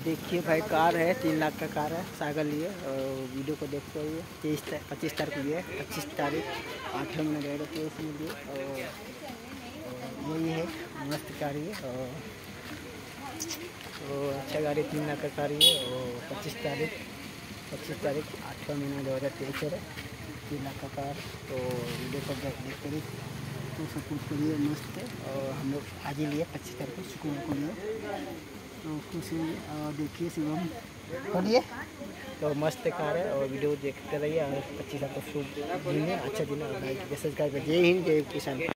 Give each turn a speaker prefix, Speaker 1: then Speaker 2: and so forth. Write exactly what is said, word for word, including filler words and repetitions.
Speaker 1: देखिए भाई, कार है, तीन लाख का कार है, सागर लिए। और वीडियो को देखते हुए तेईस पच्चीस तारीख को लिए, पच्चीस तारीख आठवें महीने गए थे उसमें लिए। और यही है, मस्त कार है। और तो अच्छा गाड़ी, तीन लाख का कार है। और पच्चीस तारीख पच्चीस तारीख आठवें महीना दो हज़ार तेईस है, तीन लाख का कार। तो वीडियो को देखते हुए तो सपोर्ट करिए, मस्त है। और हम लोग आज ही लिए पच्चीस तारीख को स्कूल को लिए, तो खुश हुई। और देखिए शिवम बोलिए, तो मस्त कार है। और वीडियो देखते रहिए। और पच्चीस तारीख को शुभ दिन है, अच्छा दिन है। जैसे जय हिंद, जय किसान।